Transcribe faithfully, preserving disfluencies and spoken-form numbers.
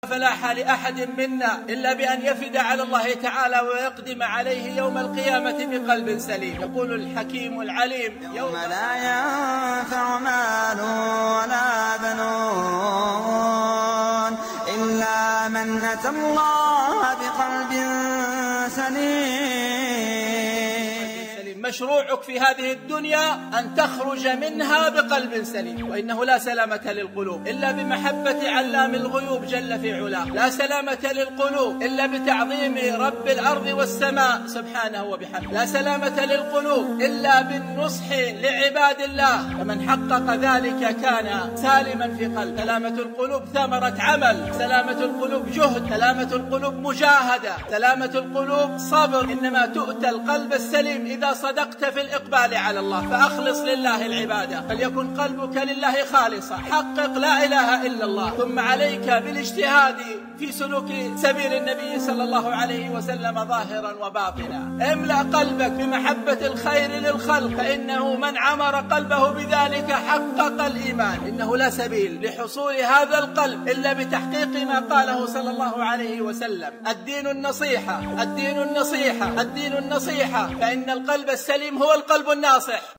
فلاح لأحد منا إلا بأن يفد على الله تعالى ويقدم عليه يوم القيامة بقلب سليم. يقول الحكيم العليم: يوم لا ينفع مال ولا بنون إلا من أتى الله بقلب سليم. مشروعك في هذه الدنيا أن تخرج منها بقلب سليم، وإنه لا سلامة للقلوب إلا بمحبة علام الغيوب جل في علاه، لا سلامة للقلوب إلا بتعظيم رب الأرض والسماء سبحانه وبحمده، لا سلامة للقلوب إلا بالنصح لعباد الله، فمن حقق ذلك كان سالما في قلب. سلامة القلوب ثمرة عمل، سلامة القلوب جهد، سلامة القلوب مجاهدة، سلامة القلوب صبر. إنما تؤتى القلب السليم إذا صدقت في الإقبال على الله، فأخلص لله العبادة، فليكن قلبك لله خالصا، حقق لا إله إلا الله، ثم عليك بالاجتهاد في سلوك سبيل النبي صلى الله عليه وسلم ظاهرا وباطنا. املأ قلبك بمحبة الخير للخلق، فإنه من عمر قلبه بذلك حقق الإيمان. إنه لا سبيل لحصول هذا القلب إلا بتحقيق ما قاله صلى الله عليه وسلم: الدين النصيحة، الدين النصيحة، الدين النصيحة، فإن القلب السليم هو القلب الناصح.